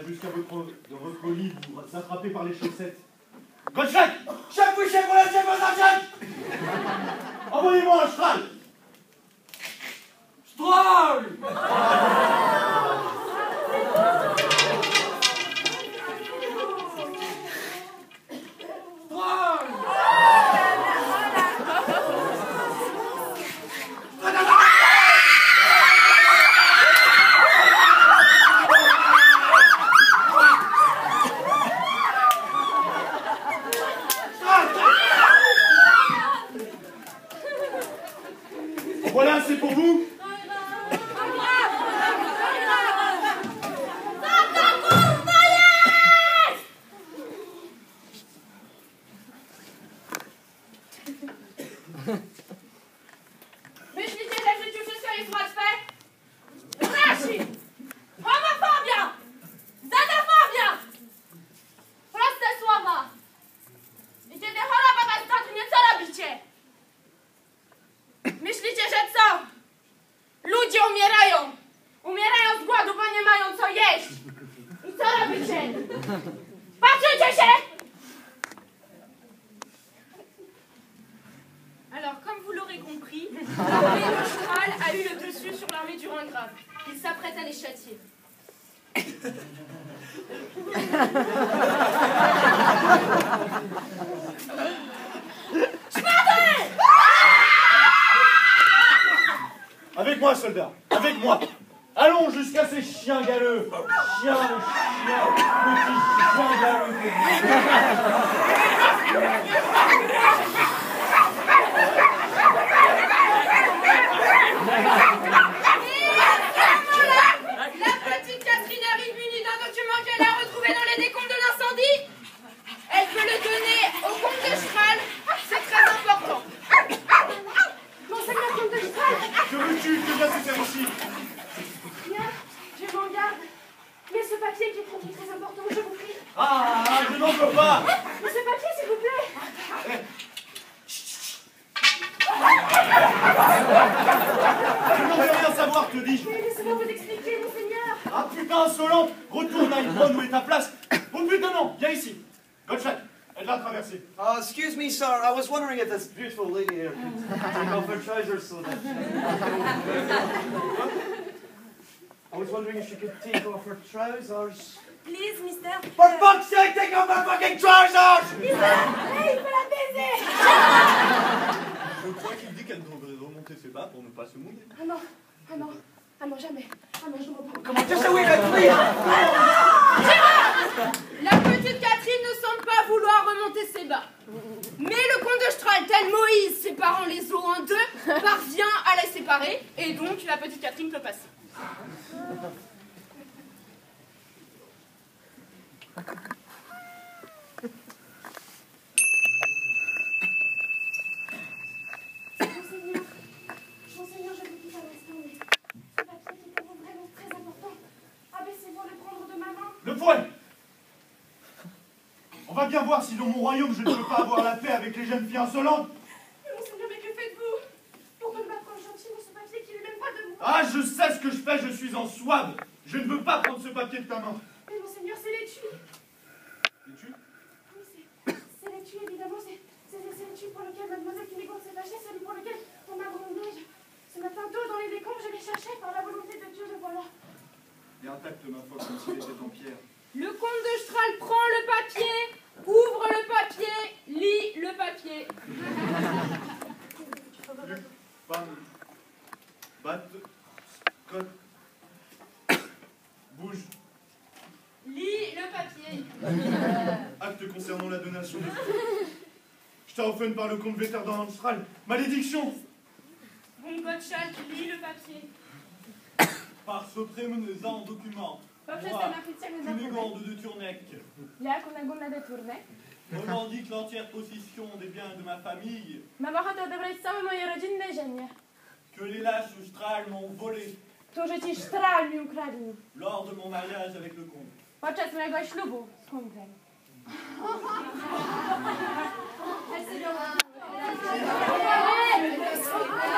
jusqu'à votre lit, vous attrapez par les chaussettes. Gottschalk! Chef, oui, chef, voilà, chef, chef! Envoyez-moi un Strahl! Strahl! Voilà, c'est pour vous. Myślicie, że co? Ludzie umierają! Umierają z głodu, bo nie mają co jeść! I co robicie? Patrzycie się! Alors, comme vous l'aurez compris, l'armée de Strahl a eu le dessus sur l'armée du Rhingrave. Il s'apprête à les châtier. Avec moi, soldat, avec moi. Allons jusqu'à ces chiens galeux. Chiens, petits chiens galeux. La petite Catherine arrive munie d'un document qu'elle a retrouvé dans les décombres de l'incendie. Elle peut le donner au comte de Strahl. C'est très important. Monseigneur comte de Strahl. Que veux-tu? Que viens-tu faire ici? Bien, je m'en garde. Mais ce papier qui est très important, je vous prie. Ah, je n'en veux pas. Mais ce papier, s'il vous plaît. Je n'en veux rien savoir, te dis-je. Mais laissez-moi vous expliquer, monseigneur. Ah putain, insolente. Retourne à Yvonne, où est ta place? Oh putain, non, viens ici. Gottschalk, elle va traverser. Excuse me, sir. I was wondering if this beautiful lady here could take off her trousers so that... I was wondering if she could take off her trousers. Please, mister. For fuck's sake, take off my fucking trousers! Mister, hey, il faut la baiser. Je crois qu'il dit qu'elle devrait remonter ses bas pour ne pas se mouiller. Ah non, ah non, ah non, jamais. Ah non, je ne reprends pas. Come on, just a wee bit, please! La petite Catherine ne semble pas vouloir remonter ses bas. Mais le comte de Strahl, tel Moïse séparant les eaux en deux, parvient à les séparer, et donc la petite Catherine peut passer. Monseigneur, je vous quitte à l'instant, mais ce papier qui est pour vous vraiment très important. Abaissez-vous le prendre de ma main. Le poing. On va bien voir si dans mon royaume je ne peux pas avoir la paix avec les jeunes filles insolentes. Mais monseigneur, mais que faites-vous? Pourquoi ne pas prendre gentiment ce papier qui n'est même pas de vous? Ah, je sais ce que je fais, je suis en souabe. Je ne veux pas prendre ce papier de ta main. Mais monseigneur, c'est l'étui. L'étui? Oui, c'est l'étui, évidemment. C'est l'étui pour lequel mademoiselle Cunégonde s'est fâchée, celui pour lequel on m'a grondé. Ce matin tôt, dans les décombres, je les cherchais par la volonté de Dieu, le voilà. Il est intact, ma foi, comme s'il était en pierre. Le comte de Strahl prend le papier, ouvre le papier, lit le papier. Femme, batte, scott, bouge. Lis le papier. Acte concernant la donation de... Je t'ai offert par le comte Véter dans l'Austral. Malédiction! Bon, Gottschalk, lis le papier. Par ce prémenant document, moi, Cunégonde de Tournec, Ja, Cunégonde de Tournec. revendique l'entière possession des biens de ma famille Mam ochotę odebrać całe moje rodzinne ziemie. que les lâches Strahl m'ont volé Którzy ci Strahl mi ukradli. lors de mon mariage avec le comte. Podczas mojego ślubu z kumplem.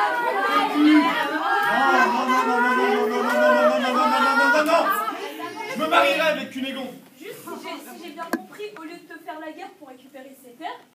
Non, non, non, non, non, non, non, non, non, non, non, non, non, non, non, non, non, Je me marierai avec Cunégonde. Juste si j'ai bien compris, au lieu de te faire la guerre pour récupérer ces terres,